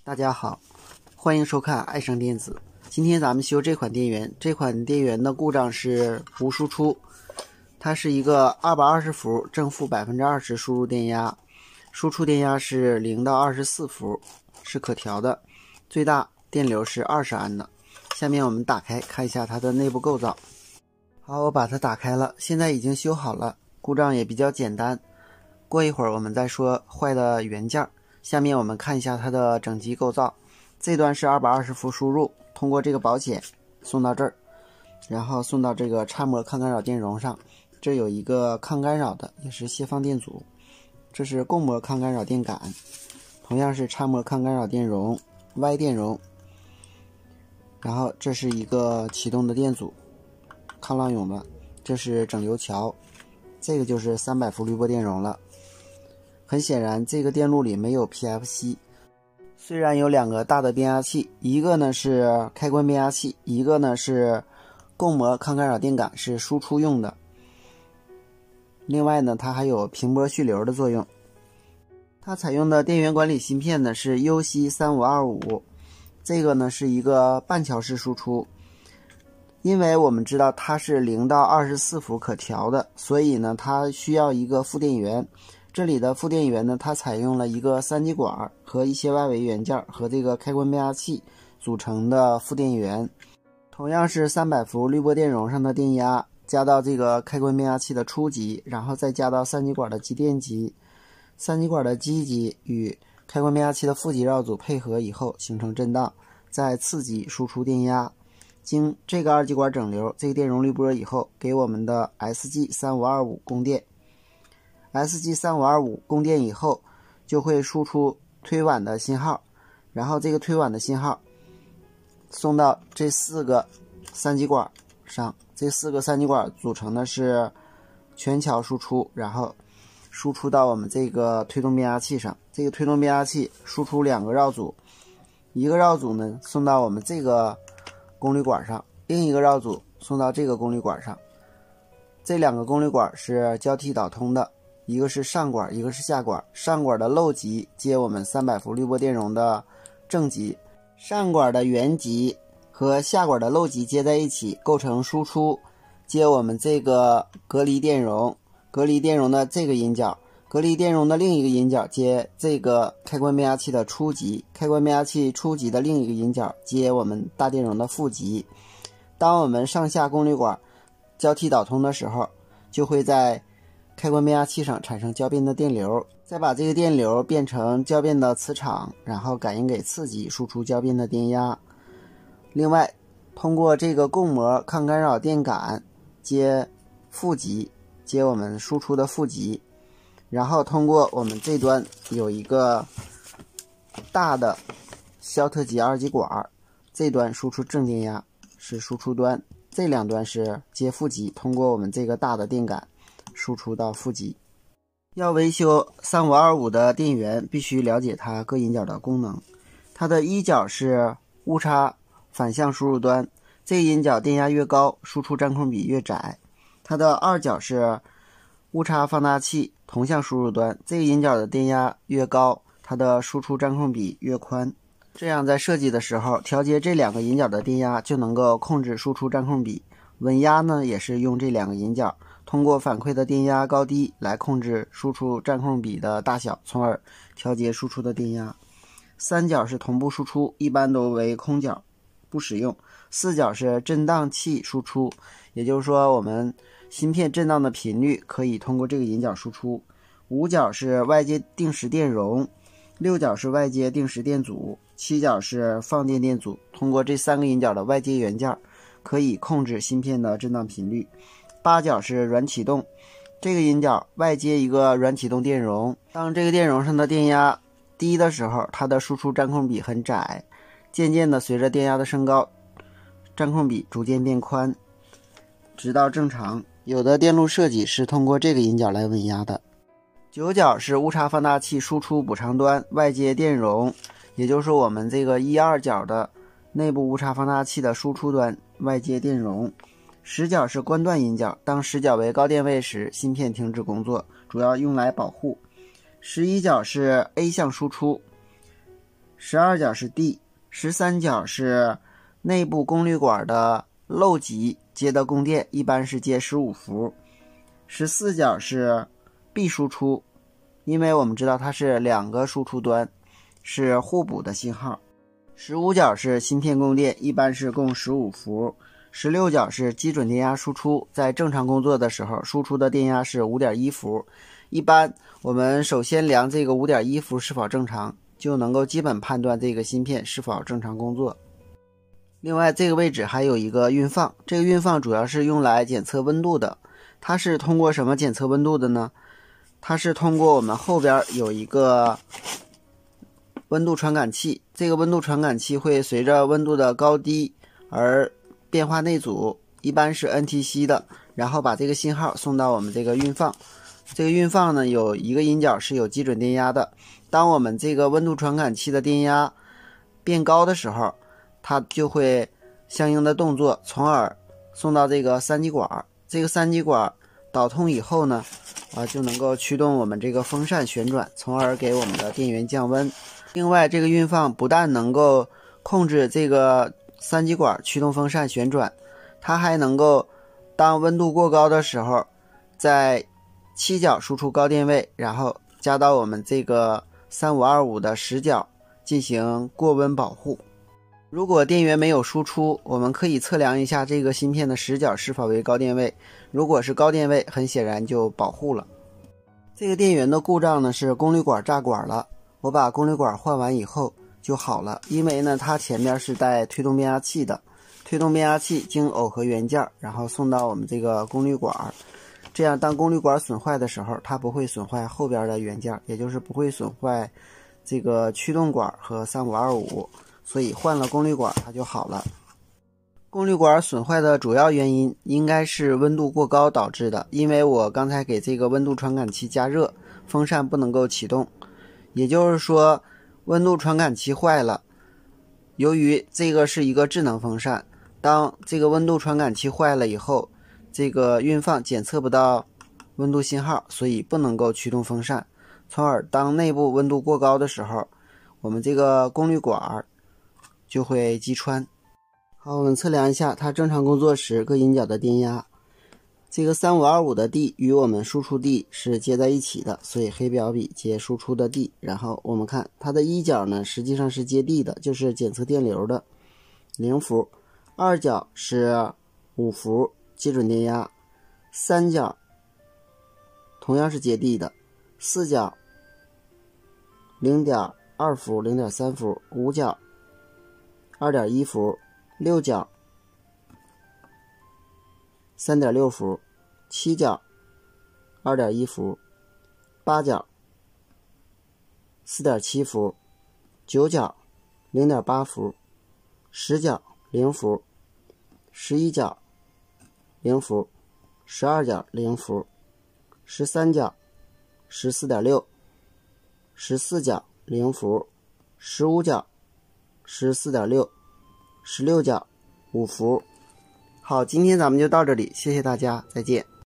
大家好，欢迎收看爱生电子。今天咱们修这款电源，这款电源的故障是无输出，它是一个220伏正负20%输入电压，输出电压是0到24伏，是可调的，最大电流是20安的。下面我们打开看一下它的内部构造。好，我把它打开了，现在已经修好了，故障也比较简单。过一会儿我们再说坏的元件。下面我们看一下它的整机构造。这段是220伏输入，通过这个保险送到这儿，然后送到这个插模抗干扰电容上。这有一个抗干扰的，也是泄放电阻。这是供模抗干扰电感，同样是插模抗干扰电容 Y 电容。然后这是一个启动的电阻，抗浪涌的。这是整流桥，这个就是300伏滤波电容了。很显然这个电路里没有 PFC， 虽然有两个大的变压器，一个呢是开关变压器，一个呢是供模抗干扰电感，是输出用的。另外呢它还有平波蓄流的作用。它采用的电源管理芯片呢是 UC3525， 这个呢是一个半桥式输出。因为我们知道它是0到24伏可调的，所以呢它需要一个负电源。这里的负电源呢，它采用了一个3极管和一些外围元件和这个开关变压器组成的负电源。同样是300伏滤波电容上的电压加到这个开关变压器的初级，然后再加到3极管的极电极。3极管的基极与开关变压器的负极绕组配合以后形成震荡，再次级输出电压。经这个2极管整流这个电容滤波以后，给我们的 SG3525 供电。SG3525 供电以后就会输出推挽的信号，然后这个推挽的信号送到这4个3极管上，这4个3极管组成的是全桥输出，然后输出到我们这个推动变压器上。这个推动变压器输出2个绕组，一个绕组呢送到我们这个功率管上，另一个绕组送到这个功率管上。这2个功率管是交替导通的，一个是上管，一个是下管。上管的漏极接我们300伏滤波电容的正极，上管的原极和下管的漏极接在一起，构成输出，接我们这个隔离电容，隔离电容的这个引脚，隔离电容的另一个引脚接这个开关变压器的初级，开关变压器初级的另一个引脚接我们大电容的负极。当我们上下功率管交替导通的时候，就会在开关变压器上产生交变的电流，再把这个电流变成交变的磁场，然后感应给次级，输出交变的电压。另外通过这个供模抗干扰电感接负极，接我们输出的负极，然后通过我们这端有一个大的肖特级2极管，这端输出正电压是输出端，这两端是接负极，通过我们这个大的电感输出到负极。要维修3525的电源，必须了解它各引脚的功能。它的一脚是误差反向输入端，这个引脚电压越高，输出占空比越窄。它的二脚是误差放大器同向输入端，这个引脚的电压越高，它的输出占空比越宽。这样在设计的时候，调节这2个引脚的电压就能够控制输出占空比。稳压呢，也是用这2个引脚，通过反馈的电压高低来控制输出占空比的大小，从而调节输出的电压。3脚是同步输出，一般都为空脚不使用。4脚是震荡器输出，也就是说我们芯片震荡的频率可以通过这个引脚输出。5脚是外接定时电容，6脚是外接定时电阻，7脚是放电电阻。通过这3个引脚的外接元件可以控制芯片的振荡频率。8脚是软启动，这个引脚外接一个软启动电容，当这个电容上的电压低的时候，它的输出占空比很窄，渐渐的随着电压的升高，占空比逐渐变宽，直到正常。有的电路设计是通过这个引脚来稳压的。9脚是误差放大器输出补偿端，外接电容，也就是我们这个1、2脚的内部误差放大器的输出端，外接电容。10脚是关断引脚，当10脚为高电位时，芯片停止工作，主要用来保护。11脚是 A 向输出， ，12角是 D，13角是内部功率管的漏极接的供电，一般是接15伏。14角是 B 输出，因为我们知道它是两个输出端，是互补的信号。15角是芯片供电，一般是供15伏。16角是基准电压输出，在正常工作的时候，输出的电压是 5.1 伏。一般我们首先量这个 5.1 伏是否正常，就能够基本判断这个芯片是否正常工作。另外这个位置还有一个运放，这个运放主要是用来检测温度的。它是通过什么检测温度的呢？它是通过我们后边有一个温度传感器，这个温度传感器会随着温度的高低而变化内阻，一般是 NTC 的，然后把这个信号送到我们这个运放。这个运放呢，有一个引脚是有基准电压的，当我们这个温度传感器的电压变高的时候，它就会相应的动作，从而送到这个三极管。这个三极管导通以后呢，就能够驱动我们这个风扇旋转，从而给我们的电源降温。另外，这个运放不但能够控制这个三极管驱动风扇旋转，它还能够当温度过高的时候，在7角输出高电位，然后加到我们这个3525的10角进行过温保护。如果电源没有输出，我们可以测量一下这个芯片的10角是否为高电位，如果是高电位，很显然就保护了。这个电源的故障呢是功率管炸管了，我把功率管换完以后就好了，因为呢它前面是带推动变压器的，推动变压器经耦合元件，然后送到我们这个功率管，这样当功率管损坏的时候，它不会损坏后边的元件，也就是不会损坏这个驱动管和3525，所以换了功率管它就好了。功率管损坏的主要原因应该是温度过高导致的，因为我刚才给这个温度传感器加热，风扇不能够启动，也就是说温度传感器坏了。由于这个是一个智能风扇，当这个温度传感器坏了以后，这个运放检测不到温度信号，所以不能够驱动风扇，从而当内部温度过高的时候，我们这个功率管就会击穿。好，我们测量一下它正常工作时各引脚的电压。这个3525的 D 与我们输出 D 是接在一起的，所以黑表笔接输出的 D。然后我们看它的1角呢，实际上是接 D 的，就是检测电流的0伏。2角是5伏基准电压，3角同样是接 D 的，4角 0.2 伏、0.3 伏，5角 2.1 伏，6角 3.6 伏，7角 2.1 伏，8角 4.7 伏，9角 0.8 伏，10角0伏，11角0伏，12角0伏，13角 14.6 14角0伏，15角 14.6 16角5伏。好，今天咱们就到这里，谢谢大家，再见。